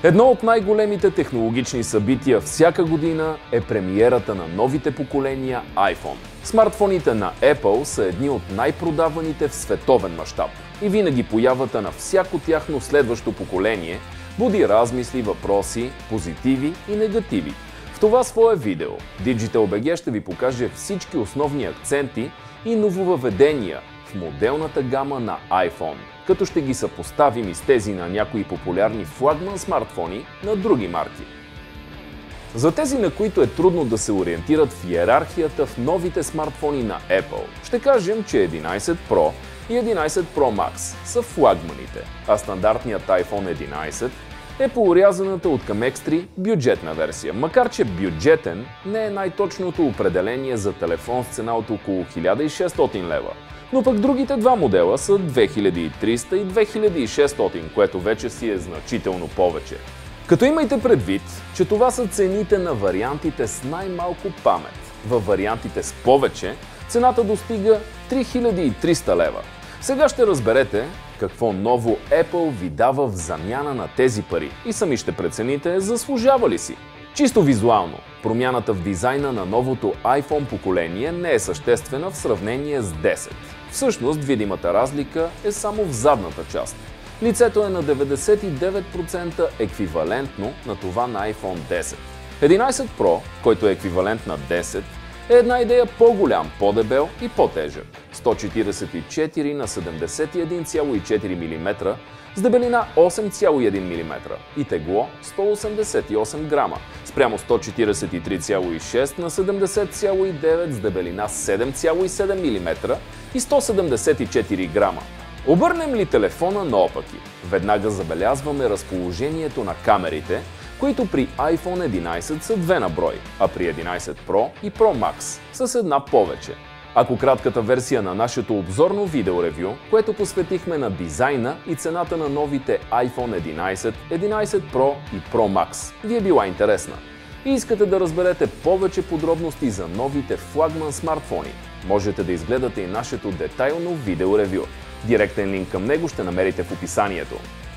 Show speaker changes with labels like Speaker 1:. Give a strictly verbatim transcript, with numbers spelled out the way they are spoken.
Speaker 1: Едно от най-големите технологични събития всяка година е премиерата на новите поколения iPhone. Смартфоните на Apple са едни от най-продаваните в световен мащаб и винаги появата на всяко тяхно следващо поколение буди размисли, въпроси, позитиви и негативи. В това свое видео DigitalBG ще ви покаже всички основни акценти и нововъведения в моделната гама на iPhone, като ще ги съпоставим и с тези на някои популярни флагман смартфони на други марки. За тези, на които е трудно да се ориентират в йерархията в новите смартфони на Apple, ще кажем, че единайсет Pro и единайсет Pro Max са флагманите, а стандартният iPhone единайсет е поорязаната от към екстри бюджетна версия. Макар че бюджетен не е най-точното определение за телефон с цена от около хиляда и шестстотин лева. Но пък другите два модела са две хиляди и триста и две хиляди и шестстотин, което вече си е значително повече. Като имайте предвид, че това са цените на вариантите с най-малко памет. Във вариантите с повече цената достига три хиляди и триста лева. Сега ще разберете какво ново Apple ви дава в замяна на тези пари и сами ще прецените заслужава ли си. Чисто визуално, промяната в дизайна на новото iPhone поколение не е съществена в сравнение с десет. Всъщност, видимата разлика е само в задната част. Лицето е на деветдесет и девет процента еквивалентно на това на iPhone десет. единайсет Pro, който е еквивалент на десет, е една идея по-голям, по-дебел и по-тежък. сто четирийсет и четири на седемдесет и един цяло и четири милиметра с дебелина осем цяло и един милиметра и тегло сто осемдесет и осем грама, спрямо сто четирийсет и три цяло и шест на седемдесет цяло и девет с дебелина седем цяло и седем милиметра и сто седемдесет и четири грама. Обърнем ли телефона наопаки, веднага забелязваме разположението на камерите, които при iPhone единайсет са две на брой, а при единайсет Pro и Pro Max с една повече. Ако кратката версия на нашето обзорно видеоревю, което посветихме на дизайна и цената на новите iPhone единайсет, единайсет Pro и Pro Max, ви е била интересна и искате да разберете повече подробности за новите флагман смартфони, можете да изгледате и нашето детайлно видеоревю. Директен линк към него ще намерите в описанието.